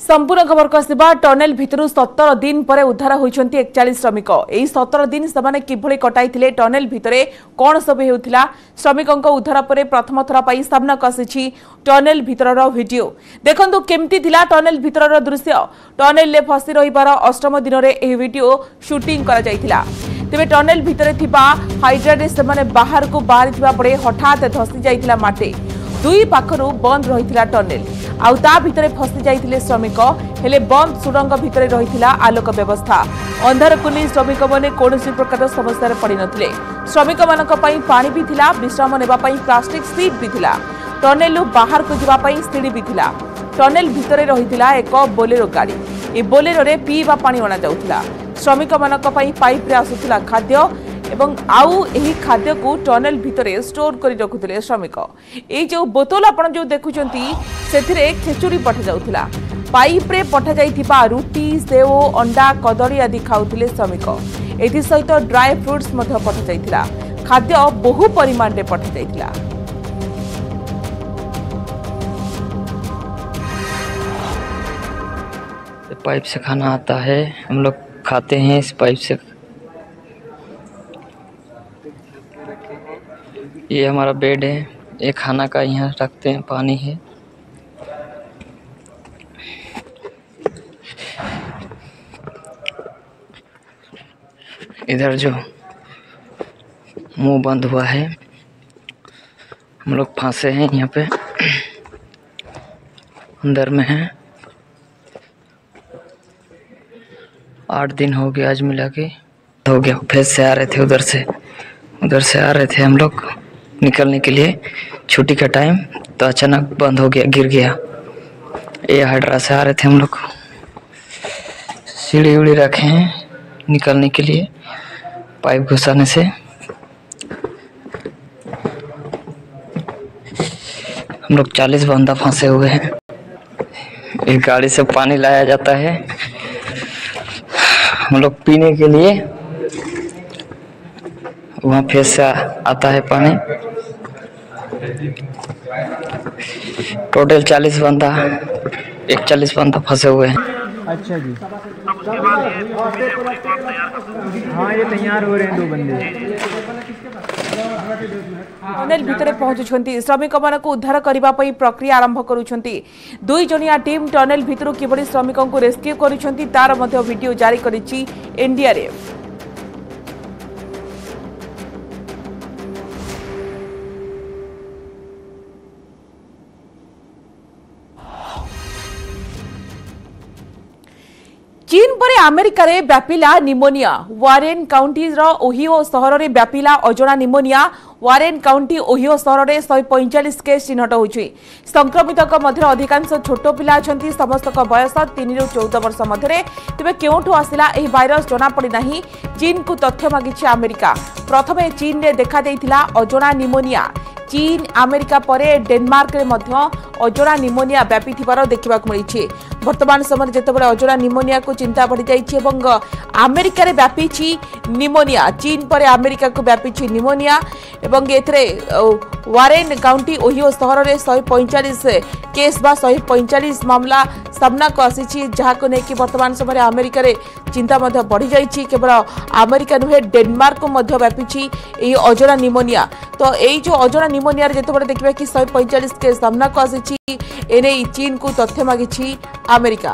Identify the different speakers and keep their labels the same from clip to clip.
Speaker 1: संपूर्ण खबर को आसवा टनेल भितर 17 दिन पर उद्धार होती 41 श्रमिक यही 17 दिन से किभली कटाई टनेल भितर कौन सब होता श्रमिकों उद्धार पर प्रथम थर पर सामना को आसी टनेल भितर वीडियो देखु केमती टनेल भितर दृश्य टनेल में फसी रही अष्टम दिन में यह वीडियो शूटिंग करा तेरे टनेल भितर हाइड्रा से बाहर को बाहरी पड़े हठात धसी जाइथिला माटे दुई पाखरु बंद रही टनेल आउ ता भितरे फसी जाइथिले श्रमिक हेले बंद सुरंग भितरे रही आलोक व्यवस्था अंधार को नहीं श्रमिक मैंने कौन प्रकार समस्या पड़ नथिले श्रमिक मानक पई पानी भी थिला विश्राम नेबा पई प्लास्टिक सीट भी थिला टनेल बाहर को जावा पई सीढ़ी भी थिला टनेल भितरे रही एक बोलेरो गाड़ी ए बोलेरो रे पीवा पानी अणा जाउथिला श्रमिक मानक पई पाइप रे आसुथिला खाद्य एवं आउ एही खाद्य को टनेल भितरे स्टोर करी रखुथिले श्रमिक ए जो बोतल आपण जो देखुचंती सेथिरे खेचुरी पठा जाउथिला पाइप रे पठा जाइथिबा रुटी सेव अंडा कदली आदि खाउथिले श्रमिक एथि सहित ड्राई फ्रूट्स मध्य पठा जाइथिला खाद्य बहु परिमाण रे पठा जाइथिला।
Speaker 2: पाइप से खाना आता है, हम लोग खाते हैं इस पाइप से। ये हमारा बेड है, ये खाना का यहाँ रखते हैं, पानी है। इधर जो मुंह बंद हुआ है, हम लोग फंसे हैं यहाँ पे, अंदर में हैं। 8 दिन हो गया आज मिला के, हो गया। फिर से आ रहे थे उधर से आ रहे थे हम लोग निकलने के लिए छुट्टी का टाइम, तो अचानक बंद हो गया, गिर गया। ये हाइड्रा से आ रहे थे हम लोग, सीढ़ी उड़ी रखे हैं निकलने के लिए पाइप घुसाने से। हम लोग 40 बंदा फंसे हुए हैं। एक गाड़ी से पानी लाया जाता है हम लोग पीने के लिए, वहाँ फिर से आता है पानी। टोटल 40 बंदा, 41 बंदा फंसे हुए हैं।
Speaker 3: अच्छा जी, हाँ ये तैयार हो रहे हैं 2 बंदे।
Speaker 1: टनेल भितर पहुंचुंट श्रमिक मान उद्धार करने प्रक्रिया आरंभ करुंच। 2 जणिया टीम टनेल भितर किभली श्रमिकों को रेस्क्यू करुंच तार वीडियो जारी करिछि एनडीआरएफ। चीन पर अमेरिका रे व्यापिला निमोनिया। वारेन काउंटी ओहियो सहर में व्यापिला अजणा निमोनिया। वारेन काउंटी ओहियो सहर में 145 केस चिन्हट होछि। संक्रमित मध्य अधिकांश छोट पिला अछंती। समस्त बयस 3 ରୁ 14 वर्ष मध्य। तेबे केउठु आसिला एही भाइरस जना पड़ी नाही। चीन को तथ्य मागिछि अमेरिका। प्रथमे चीन रे देखा देइथिला अजणा निमोनिया। चीन अमेरिका पर डेनमार्क रे मध्य अजणा निमोनिया व्यापी थिबार देखिबाक मिलिछि। वर्तमान समय जेतेबेले अजणा निमोनिया को चिंता बढ़ी जाइछि एवं अमेरिका रे व्यापीछि निमोनिया। चीन पर अमेरिका को व्यापीछि निमोनिया एवं एथरे वारेन काउंटी ओहियो सहर में 145 केस बा 145 मामला सामना को आसी, जहाँ को लेकिन वर्तमान समय अमेरिका रे चिंता मध्य बढ़ी जाइछि। केवल अमेरिका नुहे डेनमार्क को मध्य व्यापीछि एही अजणा निमोनिया। तो यही जो अजणा निमोनिया जेतेबेले देखिबा कि 145 केस सामना को आसी, एने चीन को तथ्य मागिछि अमेरिका।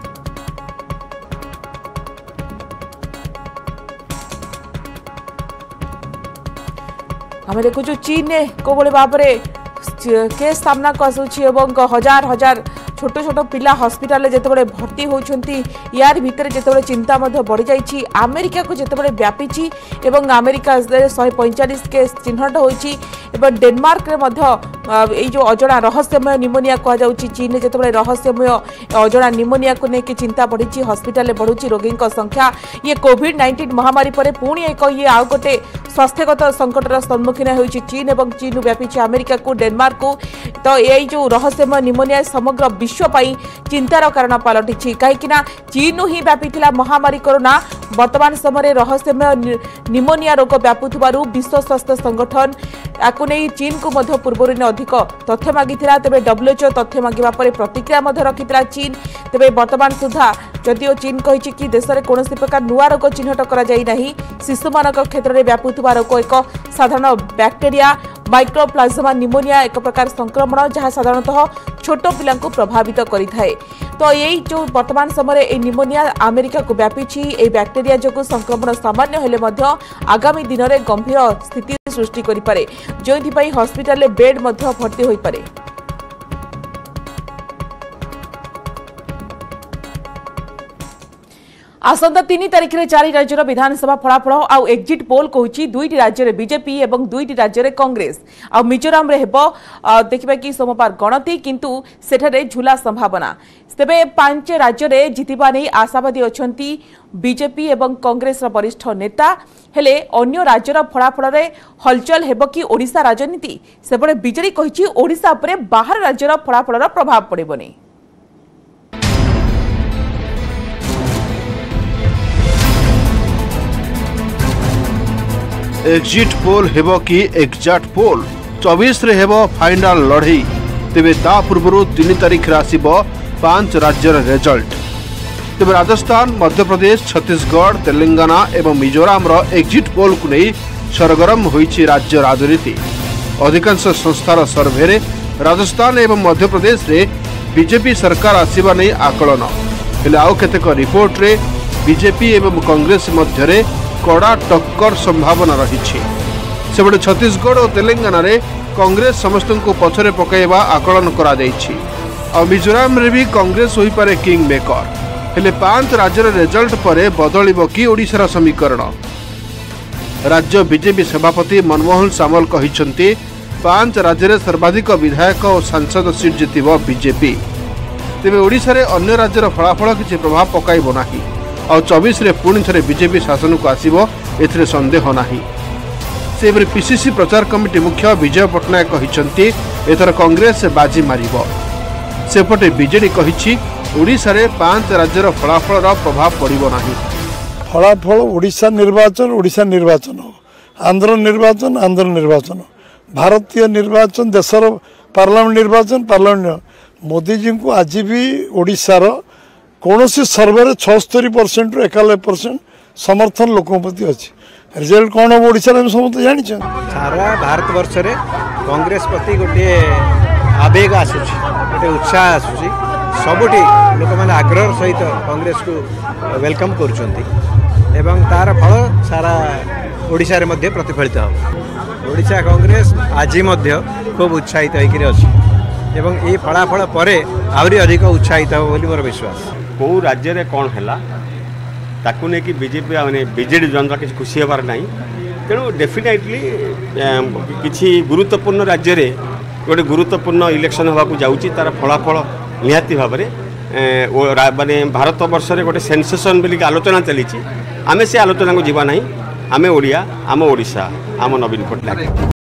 Speaker 1: आम देखु चीन ने कोबले भाव में केस सामना को आसुछि एवं हजार हजार छोट छोट पिला हॉस्पिटल जेतेबेले भर्ती होउछंती। यार भितर जेतेबेले चिंता मध्य बढ़ी जाइछि। अमेरिका को जेतेबेले व्यापीछि एवं अमेरिका 145 केस चिन्हट होइछि एवं डेनमार्क रे मध्य एई जो अजणा रहस्यमय निमोनिया कहा जाउछि। चीन ने जेतेबेले रहस्यमय अजणा निमोनिया को लेकिन चिंता बढ़ी, हॉस्पिटल में बढ़ुछि रोगी संख्या। ये कोविड-19 महामारी पर पुणी एक ये आउ गोटे स्वास्थ्यगत संकटर सम्मुखीन होइछि चीन एवं चीन व्यापीछि अमेरिका को डेनमार्क को। तो यही जो रहस्यमय निमोनिया समग्र विश्व पाई चिंतार कारण पलटिछि, कहीं चीन ही व्यापी महामारी कोरोना वर्तमान समय रहस्यमय निमोनिया रोग व्यापुथिबारु विश्व स्वास्थ्य संगठन याकु नहीं चीन को मध्य पूर्व अधिक तथ्य मागिथिला। तेबे WHO तथ्य मागिबा परे प्रतिक्रिया मध्य रखिथिला चीन। तेबे वर्तमान सुधा जदिओ चीन कहिछि कि देश में कौन प्रकार नुआ रोग चिन्हट करा जाई नाही। शिशु मानक क्षेत्र में व्यापुथिबा रोग एक साधारण बैक्टेरिया माइक्रोप्लाज्मा निमोनिया एक प्रकार संक्रमण जहां साधारणतः छोट पिला प्रभावित करिथाए। तो यही जो वर्तमान समय ए निमोनिया अमेरिका को व्यापी ए बैक्टेरिया जो संक्रमण सामान्य हेले मध्य आगामी दिन में गंभीर स्थिति सृष्टि करिपारे, जोइथिपाई हॉस्पिटल बेड मध्य भर्ती होई पारे। आसंता 3 तारिख में 4 राज्यर विधानसभा फलाफल आउ एक्जिट पोल कहूँ दुईटी राज्य में बीजेपी और दुईटी राज्य में कांग्रेस आ मिजोराम रे हेबो देखिबा कि सोमवार गणति किंतु सेठारे झूला संभावना। तेबे 5 राज्य में जितिबा नहीं आशावादी अछंती बीजेपी और कांग्रेस वरिष्ठ नेता हेले अन्य राज्यर फलाफल रे हलचल हेबो कि ओडिशा राजनीति सेबळे बीजेडी कहिछि ओडिशा उपरे बाहर राज्यर फलाफल प्रभाव पड़ेबनी।
Speaker 4: एक्जिट पोल हेबो कि एक्जाक्ट पोल 24 रे हेबो फाइनल लड़ई। तेबे ता पूर्व 3 तारिख रे आसीबो 5 राज्यर रिजल्ट। तेबे राजस्थान, मध्य प्रदेश, छत्तीसगढ़, तेलंगाना एवं मिजोराम रो एक्जिट पोल को नहीं सरगरम होईछि राज्य राजनीति। अधिकांश संस्थार सर्वे रे राजस्थान एवं मध्य प्रदेश रे बीजेपी सरकार आसीबा नहीं आकलन हेले आउ केतेक रिपोर्ट रे बीजेपी एवं कांग्रेस मध्य रे कड़ा टक्कर संभावना रही। सेबड़े छत्तीसगढ़ और तेलंगाना रे कांग्रेस समस्त को पछरे पकाइबा आकलन करा जायछि। और मिजोराम रे भी कांग्रेस होई पारे किंग मेकर। हेले 5 राज्यर रिजल्ट परे बदलिबो कि ओडिशार समीकरण। राज्य बीजेपी सभापति मनमोहन सामल कहिसंती 5 राज्य रे सर्वाधिक विधायक और सांसद सीट जितिबो बीजेपी। तेबे ओडिशा रे अन्य राज्यर फलाफल किछि प्रभाव पकाइबो नाही और 24 रे पुणी थे बीजेपी शासन को आसीबो एथिरे संदेह नाही। सेबरे पीसीसी प्रचार कमिटी मुख्य विजय पटनायक कहिसंती एथर कांग्रेस बाजी मारिबो। सेपटे बीजेडी कहिछि ओडिशा रे 5 राज्यर फलाफल प्रभाव पड़िबो नाही।
Speaker 5: फलाफल ओडिशा निर्वाचन आंध्र निर्वाचन भारतीय निर्वाचन देशर पार्लियामेंट निर्वाचन मोदी जी को आज भी ओडिशार कौन सी सर्वे 76% रु 91% समर्थन लोकों प्रति अच्छी। रिजल्ट कौन हम ओडिशा में समस्त जानी
Speaker 6: सारा भारत वर्ष रे कांग्रेस प्रति गोटे आवेग आसूची गोटे उत्साह आसूची सबुठी लोक मैंने आग्रह सहित कांग्रेस को वेलकम करुचंती एवं तार फल सारा ओडिशा रे मध्य प्रतिफलित हो। ओडिशा कांग्रेस आज मध्य खूब उत्साहित होकर अच्छी एवं ये फलाफल परे आहरी अधिक उत्साहित हो बोली मोर विश्वास।
Speaker 7: कौ राज्य रे कौन है ताकू नहीं कि बीजेपी माने बीजेडी जनता किसी खुशी होबार नहीं। तेणु डेफिनेटली किसी गुरुत्वपूर्ण राज्य रे गोटे गुरुत्वपूर्ण इलेक्शन होगा जाऊँगी तार फलाफल निहाती भाव माने भारत वर्ष रे गोटे सेंसेशन बोली आलोचना चली आमे से आलोचना को जीवा नहीं। आमे ओडिया आम ओडिशा आम नवीन पट्टनायक।